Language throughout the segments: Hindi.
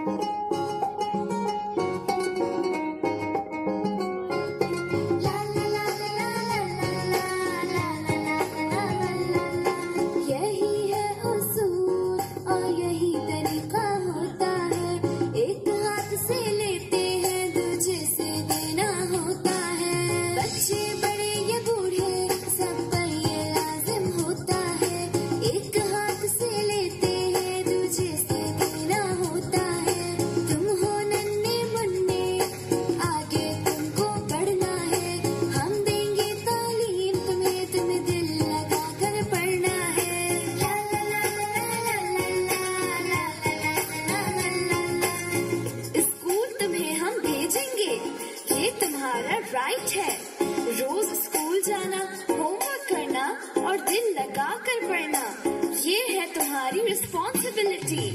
राइट है। रोज स्कूल जाना, होमवर्क करना और दिल लगा कर पढ़ना, ये है तुम्हारी रिस्पॉन्सिबिलिटी।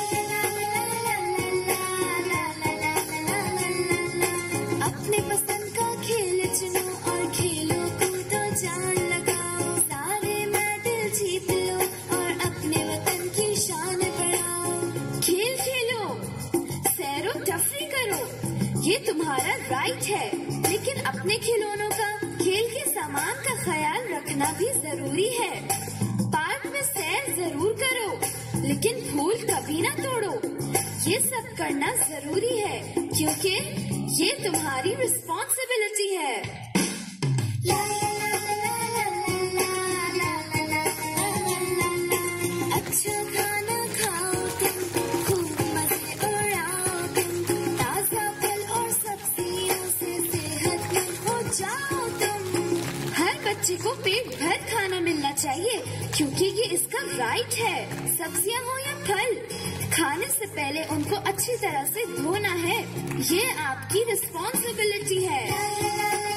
अपने पसंद का खेल चुनो और खेलो कूदो जान लगाओ, सारे मेडल जीत लो और अपने वतन की शान बढ़ाओ। खेल खेलो, सैरो तफरी करो, ये तुम्हारा राइट है। लेकिन अपने खिलौनों का, खेल के सामान का ख्याल रखना भी जरूरी है। पार्क में सैर जरूर करो, लेकिन फूल कभी ना तोड़ो। ये सब करना जरूरी है क्योंकि ये तुम्हारी रिस्पॉन्सिबिलिटी है। अच्छा खाना खाओ तुम, खूब मजे उड़ाओ तुम, ताजा फल और सब्जियों से सेहतमंद हो जाओ तुम। हर बच्चे को पेट भर खाना मिलना चाहिए क्योंकि ये इसका राइट है। सब्जियां हो या फल, खाने से पहले उनको अच्छी तरह से धोना है, ये आपकी रिस्पॉन्सिबिलिटी है।